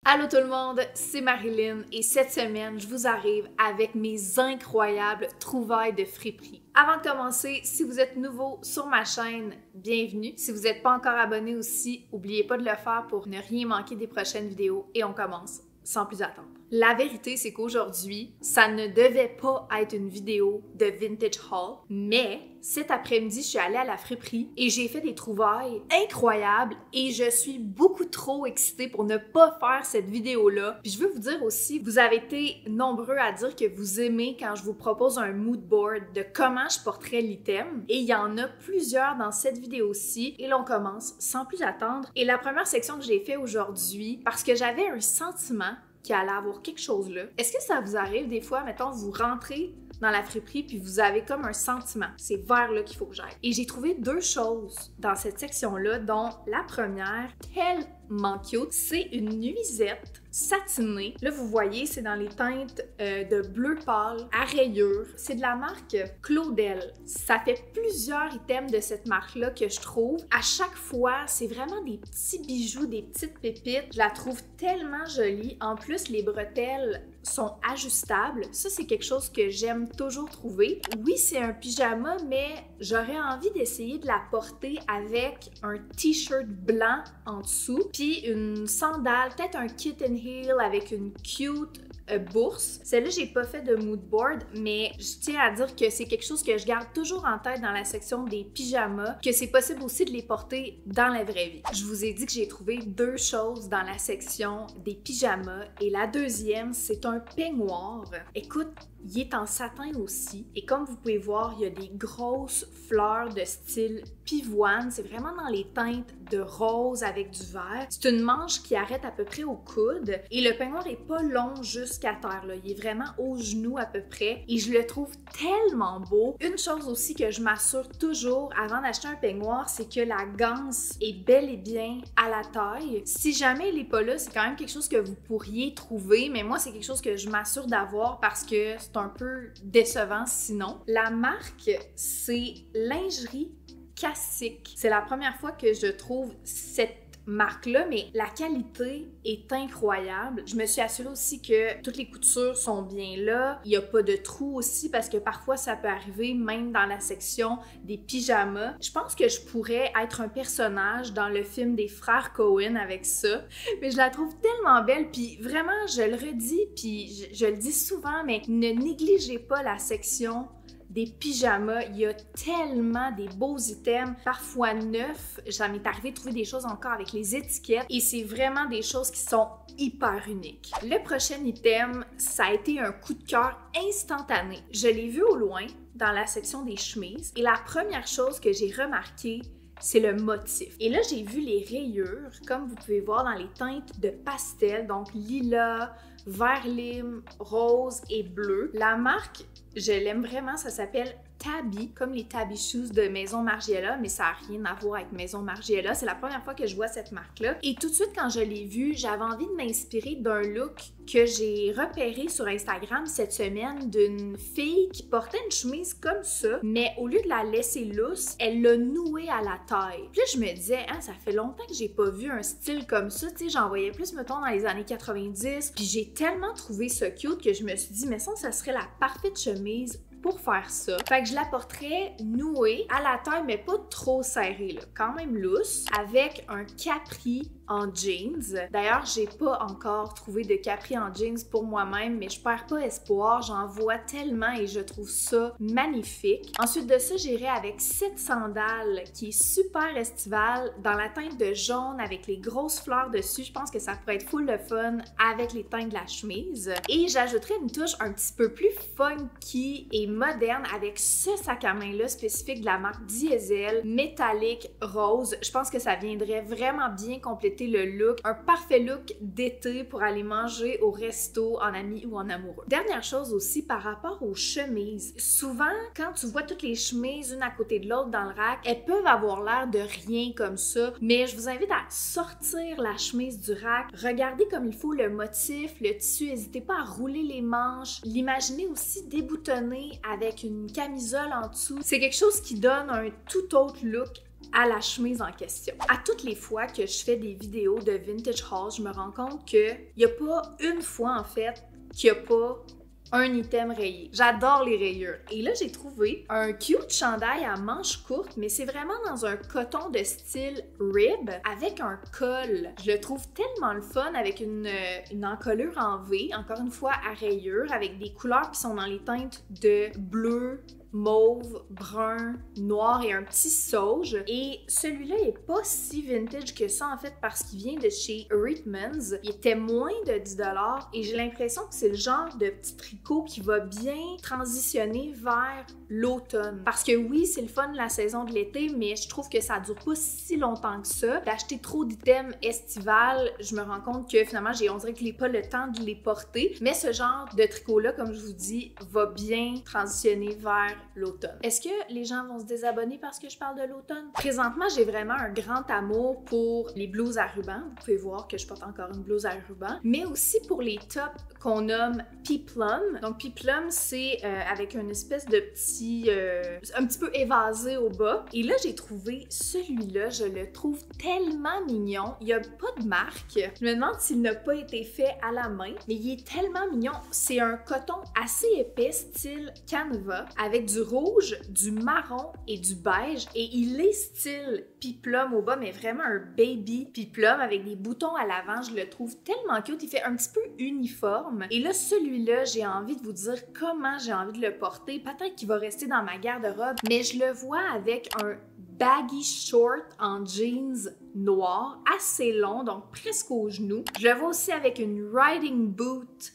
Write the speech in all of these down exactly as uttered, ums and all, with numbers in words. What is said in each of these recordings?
Allô tout le monde, c'est Marilyn et cette semaine, je vous arrive avec mes incroyables trouvailles de friperie. Avant de commencer, si vous êtes nouveau sur ma chaîne, bienvenue. Si vous n'êtes pas encore abonné aussi, n'oubliez pas de le faire pour ne rien manquer des prochaines vidéos et on commence sans plus attendre. La vérité, c'est qu'aujourd'hui, ça ne devait pas être une vidéo de vintage haul, mais cet après-midi, je suis allée à la friperie et j'ai fait des trouvailles incroyables et je suis beaucoup trop excitée pour ne pas faire cette vidéo-là. Puis je veux vous dire aussi, vous avez été nombreux à dire que vous aimez quand je vous propose un mood board de comment je porterais l'item et il y en a plusieurs dans cette vidéo-ci et là on commence sans plus attendre. Et la première section que j'ai fait aujourd'hui, parce que j'avais un sentiment qu'il allait avoir quelque chose là. Est-ce que ça vous arrive des fois, mettons, vous rentrez dans la friperie puis vous avez comme un sentiment, c'est vers là qu'il faut que j'aille. Et j'ai trouvé deux choses dans cette section-là, dont la première, tellement cute, c'est une nuisette satinée. Là, vous voyez, c'est dans les teintes euh, de bleu pâle à rayures. C'est de la marque Claudel. Ça fait plusieurs items de cette marque-là que je trouve. À chaque fois, c'est vraiment des petits bijoux, des petites pépites. Je la trouve tellement jolie. En plus, les bretelles sont ajustables. Ça, c'est quelque chose que j'aime toujours trouver. Oui, c'est un pyjama, mais j'aurais envie d'essayer de la porter avec un t-shirt blanc en dessous, puis une sandale, peut-être un kitten heel avec une cute euh, bourse. Celle-là, j'ai pas fait de mood board, mais je tiens à dire que c'est quelque chose que je garde toujours en tête dans la section des pyjamas, que c'est possible aussi de les porter dans la vraie vie. Je vous ai dit que j'ai trouvé deux choses dans la section des pyjamas et la deuxième, c'est un peignoir. Écoute, il est en satin aussi et comme vous pouvez voir, il y a des grosses fleurs de style pivoine. C'est vraiment dans les teintes de rose avec du vert. C'est une manche qui arrête à peu près au coude et le peignoir est pas long jusqu'à terre, là. Il est vraiment au genou à peu près et je le trouve tellement beau. Une chose aussi que je m'assure toujours avant d'acheter un peignoir, c'est que la ganse est bel et bien à la taille. Si jamais elle est pas là, c'est quand même quelque chose que vous pourriez trouver, mais moi c'est quelque chose que je m'assure d'avoir parce que c'est un peu décevant sinon. La marque, c'est Lingerie Classique. C'est la première fois que je trouve cette marque-là, mais la qualité est incroyable. Je me suis assurée aussi que toutes les coutures sont bien là. Il n'y a pas de trous aussi parce que parfois ça peut arriver même dans la section des pyjamas. Je pense que je pourrais être un personnage dans le film des frères Coen avec ça, mais je la trouve tellement belle. Puis vraiment, je le redis, puis je, je le dis souvent, mais ne négligez pas la section des pyjamas. Il y a tellement des beaux items, parfois neufs. Ça m'est arrivé de trouver des choses encore avec les étiquettes et c'est vraiment des choses qui sont hyper uniques. Le prochain item, ça a été un coup de cœur instantané. Je l'ai vu au loin dans la section des chemises et la première chose que j'ai remarqué, c'est le motif. Et là, j'ai vu les rayures, comme vous pouvez voir, dans les teintes de pastel, donc lilas, vert lime, rose et bleu. La marque, je l'aime vraiment, ça s'appelle Tabby, comme les Tabby Shoes de Maison Margiela, mais ça n'a rien à voir avec Maison Margiela. C'est la première fois que je vois cette marque-là. Et tout de suite, quand je l'ai vue, j'avais envie de m'inspirer d'un look que j'ai repéré sur Instagram cette semaine d'une fille qui portait une chemise comme ça, mais au lieu de la laisser lousse, elle l'a nouée à la taille. Puis là, je me disais, hein, ça fait longtemps que j'ai pas vu un style comme ça, tu sais, j'en voyais plus, mettons, dans les années quatre-vingt-dix, puis j'ai tellement trouvé ça cute que je me suis dit, mais ça, ça serait la parfaite chemise pour faire ça. Fait que je la porterais nouée à la taille, mais pas trop serrée, là, quand même lousse, avec un capri en jeans. D'ailleurs, j'ai pas encore trouvé de capri en jeans pour moi-même, mais je perds pas espoir, j'en vois tellement et je trouve ça magnifique. Ensuite de ça, j'irai avec cette sandale qui est super estivale, dans la teinte de jaune avec les grosses fleurs dessus. Je pense que ça pourrait être full de fun avec les teintes de la chemise. Et j'ajouterai une touche un petit peu plus funky et moderne avec ce sac à main-là spécifique de la marque Diesel, métallique rose. Je pense que ça viendrait vraiment bien compléter le look, un parfait look d'été pour aller manger au resto en ami ou en amoureux. Dernière chose aussi par rapport aux chemises. Souvent, quand tu vois toutes les chemises une à côté de l'autre dans le rack, elles peuvent avoir l'air de rien comme ça, mais je vous invite à sortir la chemise du rack, regardez comme il faut le motif, le tissu, n'hésitez pas à rouler les manches, l'imaginer aussi déboutonné avec une camisole en dessous. C'est quelque chose qui donne un tout autre look à la chemise en question. À toutes les fois que je fais des vidéos de vintage haul, je me rends compte qu'il n'y a pas une fois en fait qu'il n'y a pas un item rayé. J'adore les rayures. Et là, j'ai trouvé un cute chandail à manches courtes, mais c'est vraiment dans un coton de style rib avec un col. Je le trouve tellement le fun avec une, une encolure en V, encore une fois à rayures, avec des couleurs qui sont dans les teintes de bleu, mauve, brun, noir et un petit sauge. Et celui-là est pas si vintage que ça en fait parce qu'il vient de chez Reitmans. Il était moins de dix dollars et j'ai l'impression que c'est le genre de petit tricot qui va bien transitionner vers l'automne. Parce que oui, c'est le fun de la saison de l'été, mais je trouve que ça dure pas si longtemps que ça. D'acheter trop d'items estivales, je me rends compte que finalement, j'ai on dirait que j'ai pas le temps de les porter. Mais ce genre de tricot-là, comme je vous dis, va bien transitionner vers l'automne. Est-ce que les gens vont se désabonner parce que je parle de l'automne? Présentement, j'ai vraiment un grand amour pour les blouses à ruban. Vous pouvez voir que je porte encore une blouse à ruban. Mais aussi pour les tops qu'on nomme Peplum. Donc Peplum, c'est euh, avec une espèce de petit... Euh, un petit peu évasé au bas. Et là, j'ai trouvé celui-là. Je le trouve tellement mignon. Il n'y a pas de marque. Je me demande s'il n'a pas été fait à la main. Mais il est tellement mignon. C'est un coton assez épais, style canevas, avec du rouge, du marron et du beige. Et il est style Peplum au bas, mais vraiment un baby Peplum avec des boutons à l'avant. Je le trouve tellement cute. Il fait un petit peu uniforme. Et là, celui-là, j'ai envie de vous dire comment j'ai envie de le porter. Peut-être qu'il va rester dans ma garde-robe, mais je le vois avec un baggy short en jeans noir, assez long, donc presque aux genoux. Je le vois aussi avec une riding boot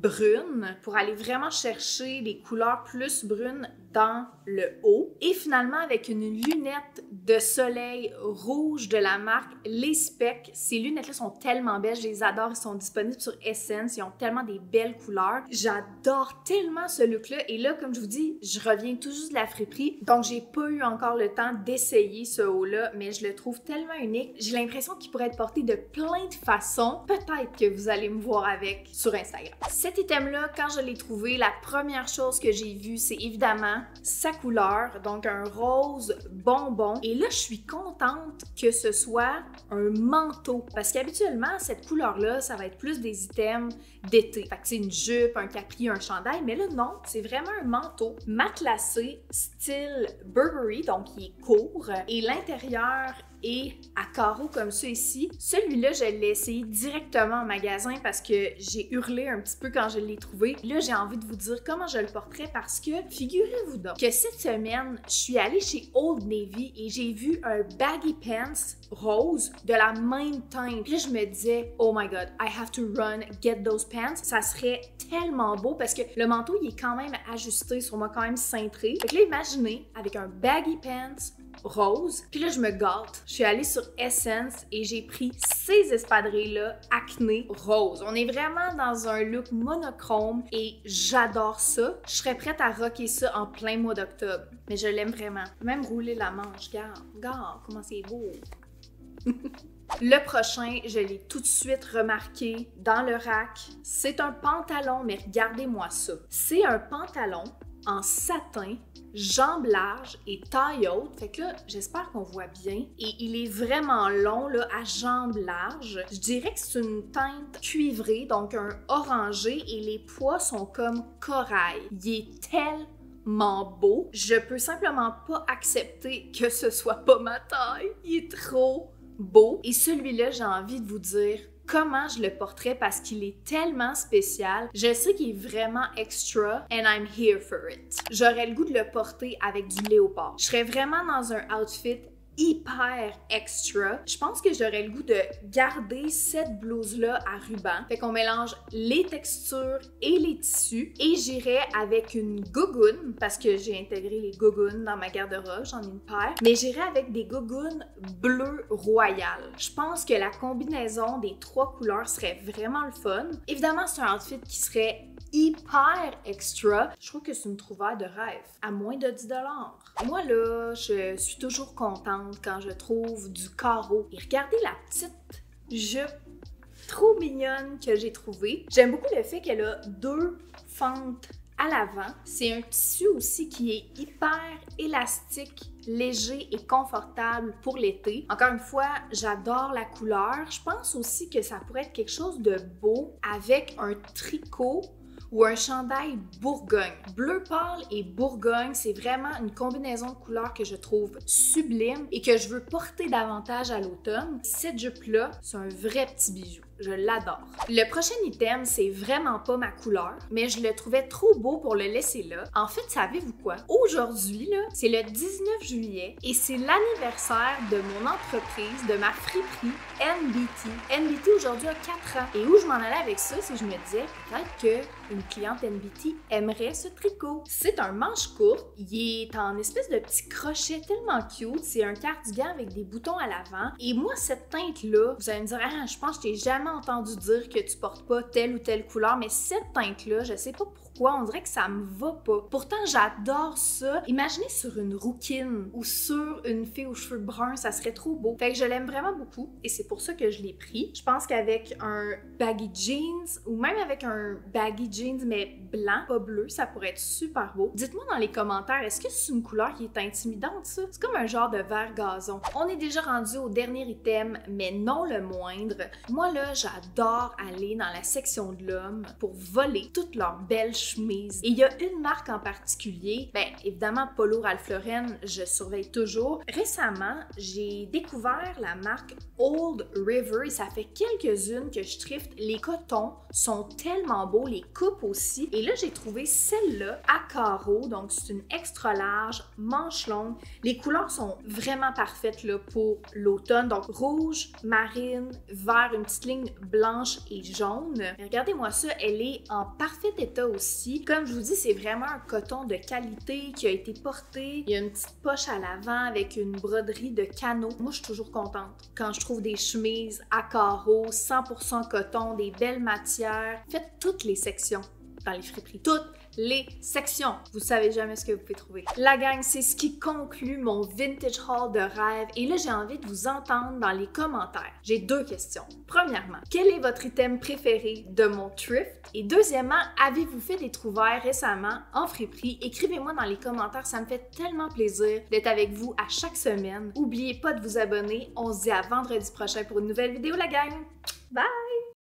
brune pour aller vraiment chercher des couleurs plus brunes dans le haut. Et finalement, avec une lunette de soleil rouge de la marque Les Specs. Ces lunettes-là sont tellement belles, je les adore. Ils sont disponibles sur Essence. Ils ont tellement des belles couleurs. J'adore tellement ce look-là. Et là, comme je vous dis, je reviens tout juste de la friperie. Donc, j'ai pas eu encore le temps d'essayer ce haut-là, mais je le trouve tellement unique. J'ai l'impression qu'il pourrait être porté de plein de façons. Peut-être que vous allez me voir avec sur Instagram. Cet item-là, quand je l'ai trouvé, la première chose que j'ai vue, c'est évidemment sa couleur, donc un rose bonbon. Et là, je suis contente que ce soit un manteau, parce qu'habituellement, cette couleur-là, ça va être plus des items d'été. Fait que c'est une jupe, un capri, un chandail, mais là, non, c'est vraiment un manteau matelassé, style Burberry, donc il est court, et l'intérieur et à carreaux comme ça ici. Celui-là, je l'ai essayé directement en magasin parce que j'ai hurlé un petit peu quand je l'ai trouvé. Là, j'ai envie de vous dire comment je le porterais parce que figurez-vous donc que cette semaine, je suis allée chez Old Navy et j'ai vu un baggy pants rose de la même teinte. Puis là, je me disais, oh my god, I have to run, get those pants. Ça serait tellement beau parce que le manteau, il est quand même ajusté sur moi, quand même cintré. Fait que là, imaginez, avec un baggy pants rose. Puis là, je me gâte. Je suis allée sur Essence et j'ai pris ces espadrilles-là acné rose. On est vraiment dans un look monochrome et j'adore ça. Je serais prête à rocker ça en plein mois d'octobre. Mais je l'aime vraiment. Même rouler la manche. Regarde, regarde comment c'est beau. Le prochain, je l'ai tout de suite remarqué dans le rack. C'est un pantalon, mais regardez-moi ça. C'est un pantalon en satin, jambes larges et taille haute. Fait que là, j'espère qu'on voit bien. Et il est vraiment long, là, à jambes larges. Je dirais que c'est une teinte cuivrée, donc un orangé, et les pois sont comme corail. Il est tellement beau. Je peux simplement pas accepter que ce soit pas ma taille. Il est trop beau. Et celui-là, j'ai envie de vous dire comment je le porterais parce qu'il est tellement spécial. Je sais qu'il est vraiment extra and I'm here for it. J'aurais le goût de le porter avec du léopard. Je serais vraiment dans un outfit hyper extra. Je pense que j'aurais le goût de garder cette blouse-là à ruban. Fait qu'on mélange les textures et les tissus. Et j'irais avec une gogoune, parce que j'ai intégré les gogounes dans ma garde-robe, j'en ai une paire. Mais j'irais avec des gogounes bleu royal. Je pense que la combinaison des trois couleurs serait vraiment le fun. Évidemment, c'est un outfit qui serait hyper extra. Je trouve que c'est une trouvaille de rêve, à moins de dix dollars. Moi, là, je suis toujours contente quand je trouve du carreau. Et regardez la petite jupe trop mignonne que j'ai trouvée. J'aime beaucoup le fait qu'elle a deux fentes à l'avant. C'est un tissu aussi qui est hyper élastique, léger et confortable pour l'été. Encore une fois, j'adore la couleur. Je pense aussi que ça pourrait être quelque chose de beau avec un tricot ou un chandail bourgogne. Bleu pâle et bourgogne, c'est vraiment une combinaison de couleurs que je trouve sublime et que je veux porter davantage à l'automne. Cette jupe-là, c'est un vrai petit bijou. Je l'adore. Le prochain item, c'est vraiment pas ma couleur, mais je le trouvais trop beau pour le laisser là. En fait, savez-vous quoi? Aujourd'hui, là, c'est le dix-neuf juillet et c'est l'anniversaire de mon entreprise, de ma friperie N B T. N B T aujourd'hui a quatre ans. Et où je m'en allais avec ça, c'est que je me disais peut-être qu'une cliente N B T aimerait ce tricot. C'est un manche court, il est en espèce de petit crochet tellement cute. C'est un cardigan avec des boutons à l'avant. Et moi, cette teinte-là, vous allez me dire, ah, je pense que je t'ai jamais entendu dire que tu portes pas telle ou telle couleur, mais cette teinte-là, je sais pas pourquoi, on dirait que ça me va pas. Pourtant, j'adore ça. Imaginez sur une rouquine ou sur une fille aux cheveux bruns, ça serait trop beau. Fait que je l'aime vraiment beaucoup et c'est pour ça que je l'ai pris. Je pense qu'avec un baggy jeans ou même avec un baggy jeans mais blanc, pas bleu, ça pourrait être super beau. Dites-moi dans les commentaires, est-ce que c'est une couleur qui est intimidante, ça? C'est comme un genre de vert gazon. On est déjà rendu au dernier item, mais non le moindre. Moi, là, j'adore aller dans la section de l'homme pour voler toutes leurs belles chemises. Et il y a une marque en particulier, ben évidemment Polo Ralph Lauren, je surveille toujours. Récemment, j'ai découvert la marque Old River et ça fait quelques-unes que je thrift. Les cotons sont tellement beaux, les coupes aussi. Et là, j'ai trouvé celle-là à carreaux, donc c'est une extra large, manche longue. Les couleurs sont vraiment parfaites là, pour l'automne, donc rouge, marine, vert, une petite ligne blanche et jaune. Regardez-moi ça, elle est en parfait état aussi. Comme je vous dis, c'est vraiment un coton de qualité qui a été porté. Il y a une petite poche à l'avant avec une broderie de canot. Moi, je suis toujours contente quand je trouve des chemises à carreaux, cent pour cent coton, des belles matières. Faites toutes les sections dans les friperies. Toutes les sections. Vous savez jamais ce que vous pouvez trouver. La gang, c'est ce qui conclut mon vintage haul de rêve et là, j'ai envie de vous entendre dans les commentaires. J'ai deux questions. Premièrement, quel est votre item préféré de mon thrift? Et deuxièmement, avez-vous fait des trouvailles récemment en friperie? Écrivez-moi dans les commentaires, ça me fait tellement plaisir d'être avec vous à chaque semaine. N'oubliez pas de vous abonner. On se dit à vendredi prochain pour une nouvelle vidéo, la gang! Bye!